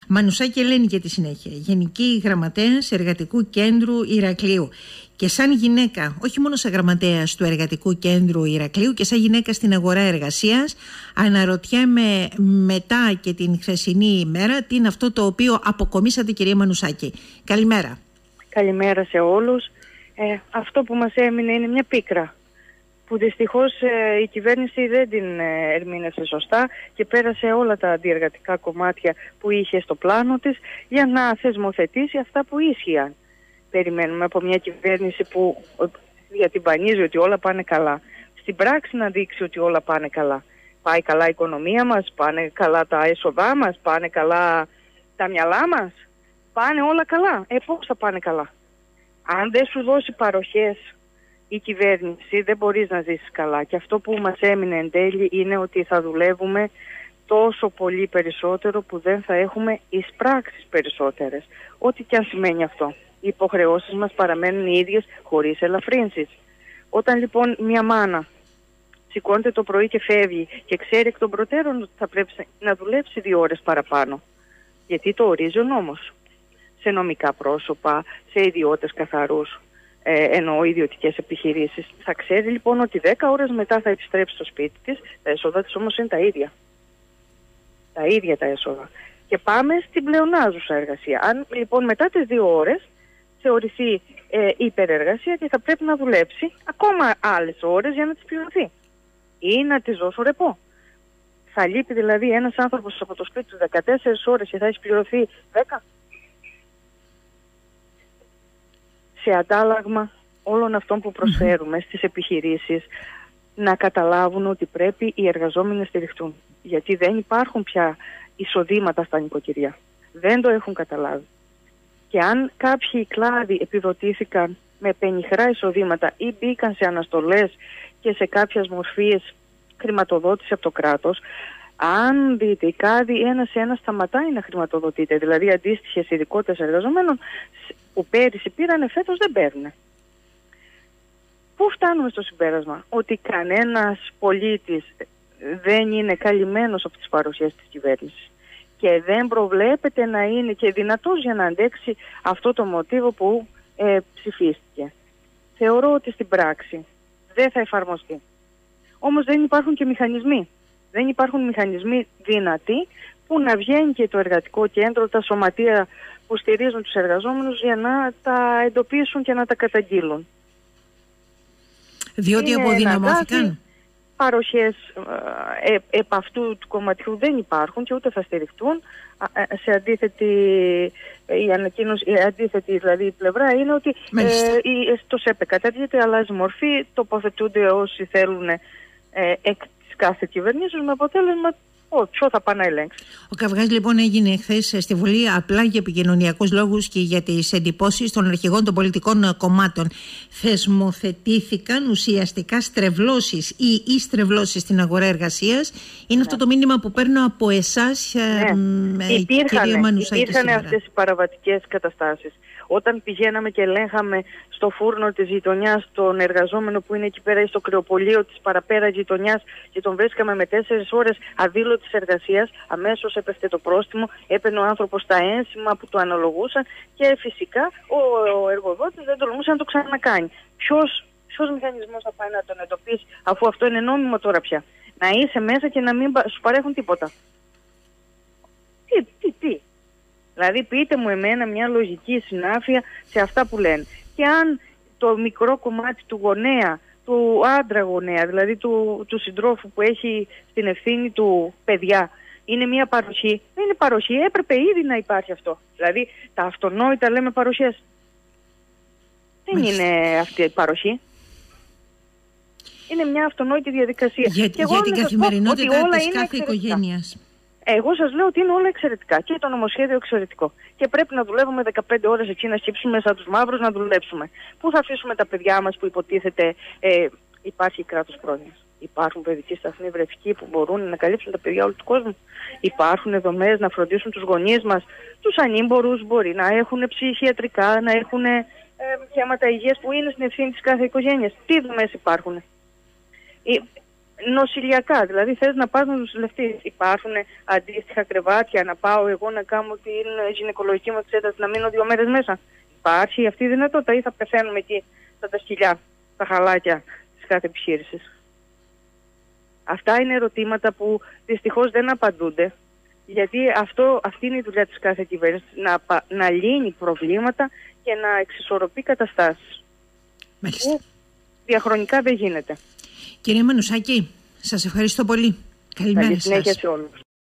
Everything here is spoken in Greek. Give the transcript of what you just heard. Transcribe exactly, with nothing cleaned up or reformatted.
Μανουσάκη Ελένη για τη συνέχεια, Γενική Γραμματέας Εργατικού Κέντρου Ηρακλείου. Και σαν γυναίκα, όχι μόνο σαν γραμματέας του Εργατικού Κέντρου Ηρακλείου, και σαν γυναίκα στην αγορά εργασίας, αναρωτιέμαι μετά και την χθεσινή ημέρα τι είναι αυτό το οποίο αποκομίσατε, κυρία Μανουσάκη. Καλημέρα. Καλημέρα σε όλους. Ε, αυτό που μας έμεινε είναι μια πίκρα που δυστυχώς ε, η κυβέρνηση δεν την ε, ερμήνευσε σωστά και πέρασε όλα τα αντιεργατικά κομμάτια που είχε στο πλάνο της για να θεσμοθετήσει αυτά που ίσχυαν. Περιμένουμε από μια κυβέρνηση που διατυμπανίζει ότι όλα πάνε καλά, στην πράξη να δείξει ότι όλα πάνε καλά. Πάει καλά η οικονομία μας, πάνε καλά τα έσοδά μας, πάνε καλά τα μυαλά μας, πάνε όλα καλά. Ε, πώς θα πάνε καλά? Αν δεν σου δώσει παροχές η κυβέρνηση, δεν μπορείς να ζήσεις καλά. Και αυτό που μας έμεινε εν τέλει είναι ότι θα δουλεύουμε τόσο πολύ περισσότερο που δεν θα έχουμε εισπράξεις περισσότερες. Ό,τι και αν σημαίνει αυτό. Οι υποχρεώσεις μας παραμένουν οι ίδιες χωρίς ελαφρύνσεις. Όταν λοιπόν μια μάνα σηκώνεται το πρωί και φεύγει και ξέρει εκ των προτέρων ότι θα πρέπει να δουλέψει δύο ώρες παραπάνω, γιατί το ορίζει ο νόμος, σε νομικά πρόσωπα, σε ιδιώτες καθαρούς, ε, εννοώ ιδιωτικές επιχειρήσεις, θα ξέρει λοιπόν ότι δέκα ώρες μετά θα επιστρέψει στο σπίτι της, τα έσοδα της όμως είναι τα ίδια. Τα ίδια τα έσοδα. Και πάμε στην πλεονάζουσα εργασία. Αν λοιπόν μετά τις δύο ώρες θεωρηθεί ε, υπερεργασία και θα πρέπει να δουλέψει ακόμα άλλες ώρες για να τις πληρωθεί ή να τις δώσω ρεπό. Θα λείπει δηλαδή ένας άνθρωπος από το σπίτι του δεκατέσσερις ώρες και θα έχει πληρωθεί δέκα. Σε αντάλλαγμα όλων αυτών που προσφέρουμε στις επιχειρήσεις, να καταλάβουν ότι πρέπει οι εργαζόμενοι να στηριχτούν. Γιατί δεν υπάρχουν πια εισοδήματα στα νοικοκυριά. Δεν το έχουν καταλάβει. Και αν κάποιοι κλάδοι επιδοτήθηκαν με πενιχρά εισοδήματα ή μπήκαν σε αναστολές και σε κάποιες μορφές χρηματοδότηση από το κράτος, αν δείτε, η ΚΑΔΗ ένα σε ένα σταματάει να χρηματοδοτείται. Δηλαδή αντίστοιχες ειδικότητες εργαζομένων που πέρυσι πήρανε, φέτος δεν παίρνουν. Πού φτάνουμε στο συμπέρασμα? Ότι κανένας πολίτης δεν είναι καλυμμένος από τις παροχές της κυβέρνησης και δεν προβλέπεται να είναι και δυνατός για να αντέξει αυτό το μοτίβο που ε, ψηφίστηκε. Θεωρώ ότι στην πράξη δεν θα εφαρμοστεί. Όμως δεν υπάρχουν και μηχανισμοί. Δεν υπάρχουν μηχανισμοί δυνατοί που να βγαίνει και το εργατικό κέντρο, τα σωματεία που στηρίζουν τους εργαζόμενους για να τα εντοπίσουν και να τα καταγγείλουν. Διότι είναι αποδυναμώθηκαν. Παροχές ε, επ' αυτού του κομματιού δεν υπάρχουν και ούτε θα στηριχτούν. Σε αντίθετη, η ανακοίνωση, η αντίθετη δηλαδή η πλευρά είναι ότι ε, η, το ΣΕΠΕ καταργείται, αλλάζει μορφή, τοποθετούνται όσοι θέλουν ε, εκ της κάθε κυβερνήσεως με αποτέλεσμα ποιο θα πάει να ελέγξει. Ο καυγάς λοιπόν έγινε χθες στη Βουλή απλά για επικοινωνιακούς λόγους και για τις εντυπώσεις των αρχηγών των πολιτικών κομμάτων. Θεσμοθετήθηκαν ουσιαστικά στρεβλώσεις ή ή στρεβλώσεις στην αγορά εργασίας. Είναι ναι. αυτό το μήνυμα που παίρνω από εσάς, ναι. ε, κυρία Μανουσάκη. Υπήρχαν αυτές οι παραβατικές καταστάσεις. Όταν πηγαίναμε και ελέγχαμε στο φούρνο της γειτονιάς τον εργαζόμενο που είναι εκεί πέρα ή στο κρεοπολείο της παραπέρα γειτονιάς και τον βρίσκαμε με τέσσερις ώρες αδήλωτης εργασίας, αμέσως έπεφτε το πρόστιμο, έπαιρνε ο άνθρωπος τα ένσημα που του αναλογούσαν και φυσικά ο, ο εργοδότης δεν τολμούσε να το ξανακάνει. Ποιος, ποιος μηχανισμός θα πάει να τον εντοπίσει, αφού αυτό είναι νόμιμο τώρα πια? Να είσαι μέσα και να μην σου παρέχουν τίποτα. Τι, τι, τι. Δηλαδή πείτε μου εμένα μια λογική συνάφεια σε αυτά που λένε. Και αν το μικρό κομμάτι του γονέα, του άντρα γονέα, δηλαδή του, του συντρόφου που έχει στην ευθύνη του παιδιά, είναι μια παροχή, δεν είναι παροχή, έπρεπε ήδη να υπάρχει αυτό. Δηλαδή τα αυτονόητα λέμε παροχές. Δεν Μάλιστα. είναι αυτή η παροχή. Είναι μια αυτονόητη διαδικασία. Για, και για την καθημερινότητα της κάθε οικογένειας. Εγώ σας λέω ότι είναι όλα εξαιρετικά και το νομοσχέδιο εξαιρετικό. Και πρέπει να δουλεύουμε δεκαπέντε ώρες εκεί, να σκύψουμε σαν τους μαύρους, να δουλέψουμε. Πού θα αφήσουμε τα παιδιά μας που υποτίθεται ε, υπάρχει κράτος πρόνοιας? Υπάρχουν παιδικοί σταθμοί βρεφικοί που μπορούν να καλύψουν τα παιδιά όλου του κόσμου? Υπάρχουν δομές να φροντίσουν τους γονείς μας, τους ανήμπορους, μπορεί να έχουν ψυχιατρικά, να έχουν ε, θέματα υγείας που είναι στην ευθύνη της κάθε οικογένειας? Τι δομές υπάρχουν? νοσηλιακά. Δηλαδή θες να πας να νοσηλευτείς. Υπάρχουν αντίστοιχα κρεβάτια, να πάω εγώ να κάνω την γυναικολογική μου εξέταση, να μείνω δύο μέρες μέσα. Υπάρχει αυτή η δυνατότητα ή θα πεθαίνουμε εκεί στα τα σκυλιά, τα χαλάκια της κάθε επιχείρησης? Αυτά είναι ερωτήματα που δυστυχώς δεν απαντούνται, γιατί αυτό, αυτή είναι η δουλειά της κάθε κυβέρνησης, να, να λύνει προβλήματα και να εξισορροπεί καταστάσεις. Μάλιστα. Που διαχρονικά δεν γίνεται. Κυρία Μανουσάκη, σας ευχαριστώ πολύ. Καλημέρα σας. Καλή συνέχεια σε όλους.